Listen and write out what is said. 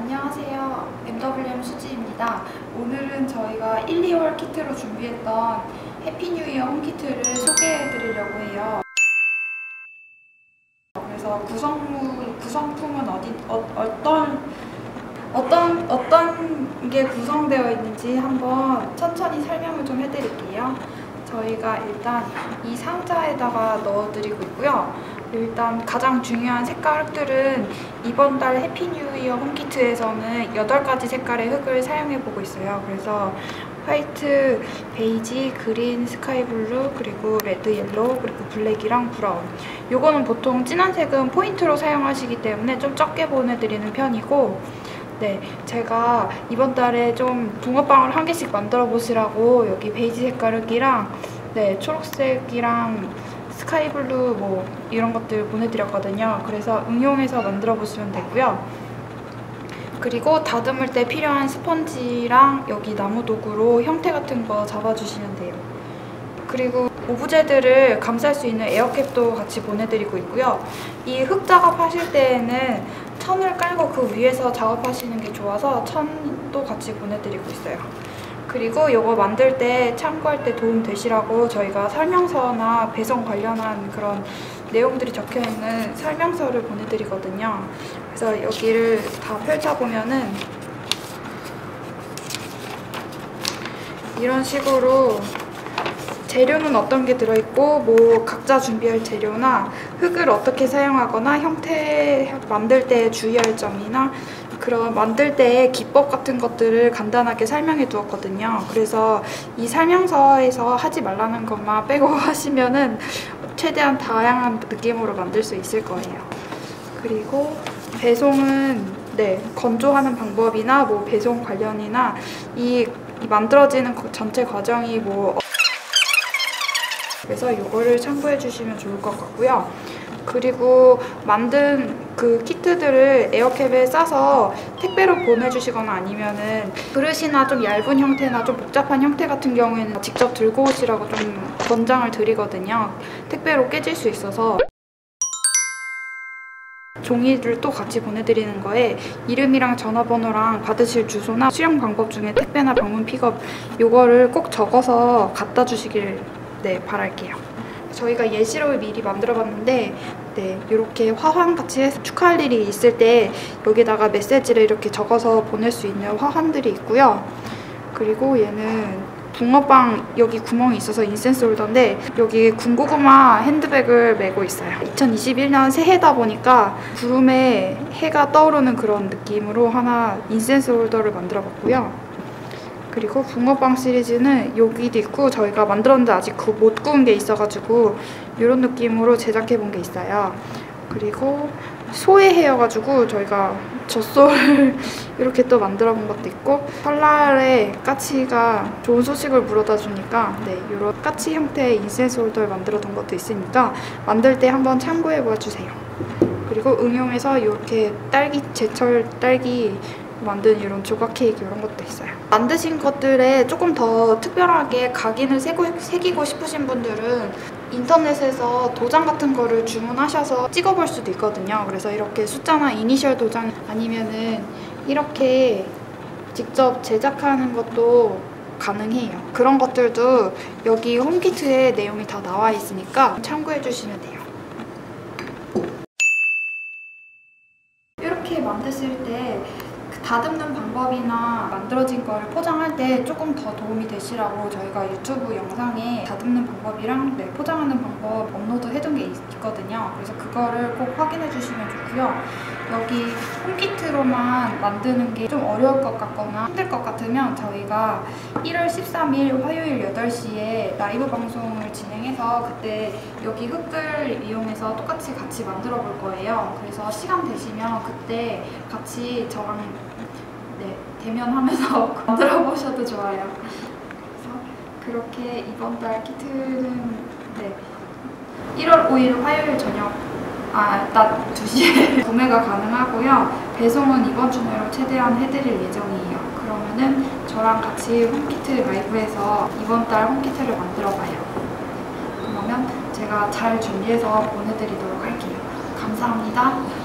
안녕하세요. MWM 수지입니다. 오늘은 저희가 1, 2월 키트로 준비했던 해피 뉴 이어 홈 키트를 소개해 드리려고 해요. 그래서 구성품은 어떤 게 구성되어 있는지 한번 천천히 설명을 좀 해드릴게요. 저희가 일단 이 상자에다가 넣어드리고 있고요. 일단 가장 중요한 색깔 흙들은 이번 달 해피 뉴 이어 홈키트에서는 8가지 색깔의 흙을 사용해보고 있어요. 그래서 화이트, 베이지, 그린, 스카이 블루, 그리고 레드, 옐로우, 그리고 블랙이랑 브라운. 요거는 보통 진한 색은 포인트로 사용하시기 때문에 좀 적게 보내드리는 편이고, 네, 제가 이번 달에 좀 붕어빵을 한 개씩 만들어 보시라고 여기 베이지 색깔 흙이랑 네, 초록색이랑 스카이 블루 뭐 이런 것들 보내드렸거든요. 그래서 응용해서 만들어 보시면 되고요. 그리고 다듬을 때 필요한 스펀지랑 여기 나무 도구로 형태 같은 거 잡아주시면 돼요. 그리고 오브제들을 감쌀 수 있는 에어캡도 같이 보내드리고 있고요. 이 흙 작업하실 때에는 천을 깔고 그 위에서 작업하시는 게 좋아서 천도 같이 보내드리고 있어요. 그리고 이거 만들 때 참고할 때 도움 되시라고 저희가 설명서나 배송 관련한 그런 내용들이 적혀있는 설명서를 보내드리거든요. 그래서 여기를 다 펼쳐보면은 이런 식으로 재료는 어떤 게 들어있고 뭐 각자 준비할 재료나 흙을 어떻게 사용하거나 형태 만들 때 주의할 점이나 그런 만들 때의 기법 같은 것들을 간단하게 설명해 두었거든요. 그래서 이 설명서에서 하지 말라는 것만 빼고 하시면은 최대한 다양한 느낌으로 만들 수 있을 거예요. 그리고 배송은 네, 건조하는 방법이나 뭐 배송 관련이나 이 만들어지는 전체 과정이 뭐 그래서 이거를 참고해 주시면 좋을 것 같고요. 그리고 만든 그 키트들을 에어캡에 싸서 택배로 보내주시거나 아니면은 그릇이나 좀 얇은 형태나 좀 복잡한 형태 같은 경우에는 직접 들고 오시라고 좀 권장을 드리거든요. 택배로 깨질 수 있어서 종이를 또 같이 보내드리는 거에 이름이랑 전화번호랑 받으실 주소나 수령 방법 중에 택배나 방문 픽업 요거를 꼭 적어서 갖다 주시길 네, 바랄게요. 저희가 예시로 미리 만들어봤는데 네, 이렇게 화환같이 해서 축하할 일이 있을 때 여기다가 메시지를 이렇게 적어서 보낼 수 있는 화환들이 있고요. 그리고 얘는 붕어빵 여기 구멍이 있어서 인센스 홀더인데 여기 군고구마 핸드백을 메고 있어요. 2021년 새해다 보니까 구름에 해가 떠오르는 그런 느낌으로 하나 인센스 홀더를 만들어봤고요. 그리고 붕어빵 시리즈는 여기도 있고 저희가 만들었는데 아직 못 구운 게 있어가지고 이런 느낌으로 제작해본 게 있어요. 그리고 소의 해여가지고 저희가 젖소를 이렇게 또 만들어본 것도 있고 설날에 까치가 좋은 소식을 물어다 주니까 네, 이런 까치 형태의 인센스 홀더를 만들어둔 것도 있으니까 만들 때 한번 참고해봐 주세요. 그리고 응용해서 이렇게 제철 딸기 만든 이런 조각 케이크 이런 것도 있어요. 만드신 것들에 조금 더 특별하게 각인을 새기고 싶으신 분들은 인터넷에서 도장 같은 거를 주문하셔서 찍어볼 수도 있거든요. 그래서 이렇게 숫자나 이니셜 도장 아니면은 이렇게 직접 제작하는 것도 가능해요. 그런 것들도 여기 홈키트에 내용이 다 나와 있으니까 참고해 주시면 돼요. 이렇게 만드실 때 다듬는 방법이나 만들어진 거를 포장할 때 조금 더 도움이 되시라고 저희가 유튜브 영상에 다듬는 방법이랑 네, 포장하는 방법 업로드 해둔 게 있거든요. 그래서 그거를 꼭 확인해 주시면 좋고요. 여기 홈키트로만 만드는 게 좀 어려울 것 같거나 힘들 것 같으면 저희가 1월 13일 화요일 8시에 라이브 방송을 진행해서 그때 여기 흙을 이용해서 똑같이 같이 만들어 볼 거예요. 그래서 시간 되시면 그때 같이 저랑 네, 대면하면서 만들어 보셔도 좋아요. 그래서 그렇게 이번 달 키트는 네, 1월 5일 화요일 저녁 낮 2시에 구매가 가능하고요. 배송은 이번 주 내로 최대한 해드릴 예정이에요. 그러면은 저랑 같이 홈키트 라이브에서 이번 달 홈키트를 만들어봐요. 그러면 제가 잘 준비해서 보내드리도록 할게요. 감사합니다.